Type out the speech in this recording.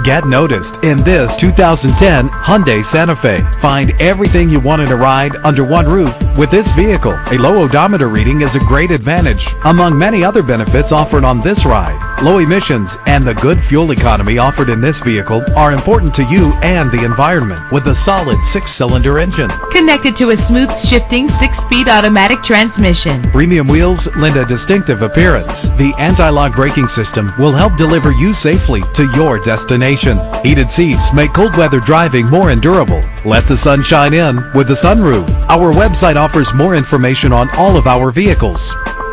Get noticed in this 2010 Hyundai Santa Fe. Find everything you want in a ride under one roof with this vehicle. A low odometer reading is a great advantage, among many other benefits offered on this ride. Low emissions and the good fuel economy offered in this vehicle are important to you and the environment with a solid 6-cylinder engine. Connected to a smooth shifting 6-speed automatic transmission. Premium wheels lend a distinctive appearance. The anti-lock braking system will help deliver you safely to your destination. Heated seats make cold weather driving more endurable. Let the sun shine in with the sunroof. Our website offers more information on all of our vehicles.